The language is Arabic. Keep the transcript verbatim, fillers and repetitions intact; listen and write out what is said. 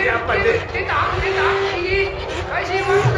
やっぱり出た出たいい開始